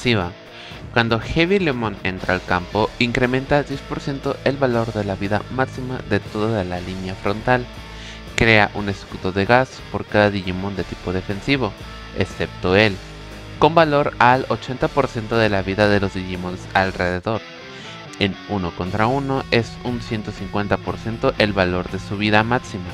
defensiva. Cuando Heavy Lemon entra al campo, incrementa 10% el valor de la vida máxima de toda la línea frontal. Crea un escudo de gas por cada Digimon de tipo defensivo, excepto él, con valor al 80% de la vida de los Digimons alrededor. En 1 contra 1 es un 150% el valor de su vida máxima.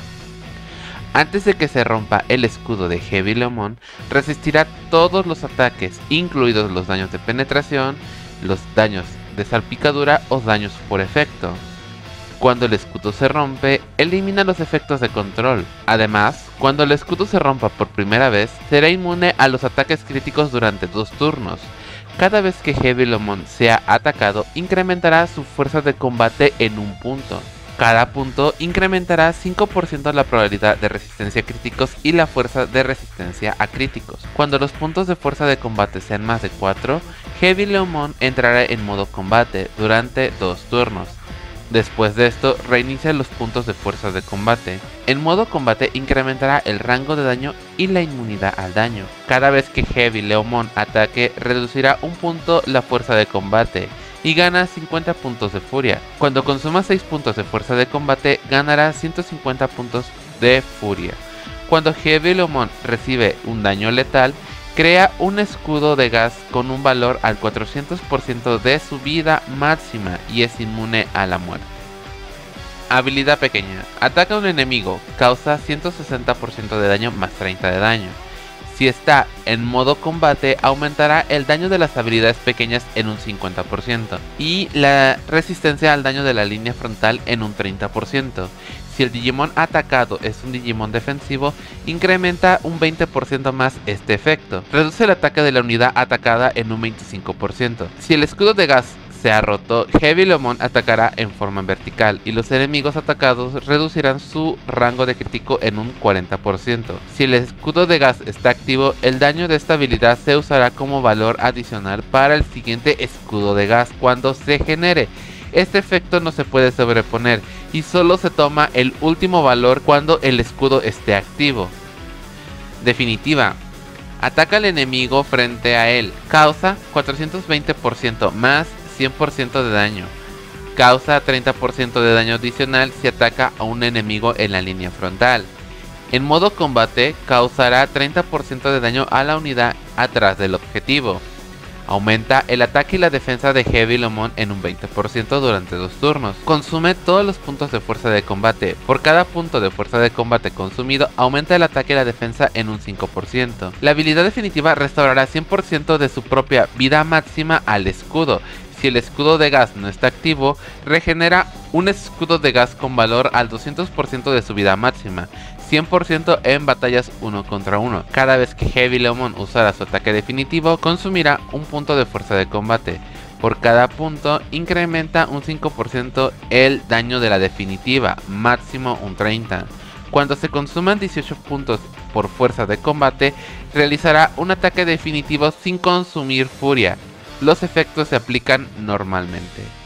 Antes de que se rompa el escudo de Heavy Lemon, resistirá todos los ataques, incluidos los daños de penetración, los daños de salpicadura o daños por efecto. Cuando el escudo se rompe, elimina los efectos de control. Además, cuando el escudo se rompa por primera vez, será inmune a los ataques críticos durante 2 turnos. Cada vez que Heavy Lemon sea atacado, incrementará su fuerza de combate en un punto. Cada punto incrementará 5% la probabilidad de resistencia a críticos y la fuerza de resistencia a críticos. Cuando los puntos de fuerza de combate sean más de 4, Heavy Lemon entrará en modo combate durante 2 turnos. Después de esto, reinicia los puntos de fuerza de combate. En modo combate incrementará el rango de daño y la inmunidad al daño. Cada vez que Heavy Lemon ataque, reducirá un punto la fuerza de combate y gana 50 puntos de furia. Cuando consuma 6 puntos de fuerza de combate, ganará 150 puntos de furia. Cuando Heavy Lemon recibe un daño letal, crea un escudo de gas con un valor al 400% de su vida máxima y es inmune a la muerte. Habilidad pequeña. Ataca a un enemigo, causa 160% de daño más 30 de daño. Si está en modo combate, aumentará el daño de las habilidades pequeñas en un 50% y la resistencia al daño de la línea frontal en un 30%. Si el Digimon atacado es un Digimon defensivo, incrementa un 20% más este efecto. Reduce el ataque de la unidad atacada en un 25%. Si el escudo de gas se ha roto, Heavy Lemon atacará en forma vertical y los enemigos atacados reducirán su rango de crítico en un 40%. Si el escudo de gas está activo, el daño de esta habilidad se usará como valor adicional para el siguiente escudo de gas cuando se genere. Este efecto no se puede sobreponer y solo se toma el último valor cuando el escudo esté activo. Definitiva. Ataca al enemigo frente a él. Causa 420% más 100% de daño. Causa 30% de daño adicional si ataca a un enemigo en la línea frontal. En modo combate, causará 30% de daño a la unidad atrás del objetivo. Aumenta el ataque y la defensa de Heavy Lemon en un 20% durante 2 turnos. Consume todos los puntos de fuerza de combate. Por cada punto de fuerza de combate consumido, aumenta el ataque y la defensa en un 5%. La habilidad definitiva restaurará 100% de su propia vida máxima al escudo. Si el escudo de gas no está activo, regenera un escudo de gas con valor al 200% de su vida máxima, 100% en batallas 1 contra 1. Cada vez que Heavy Lemon usará su ataque definitivo, consumirá un punto de fuerza de combate. Por cada punto, incrementa un 5% el daño de la definitiva, máximo un 30%. Cuando se consuman 18 puntos por fuerza de combate, realizará un ataque definitivo sin consumir furia. Los efectos se aplican normalmente.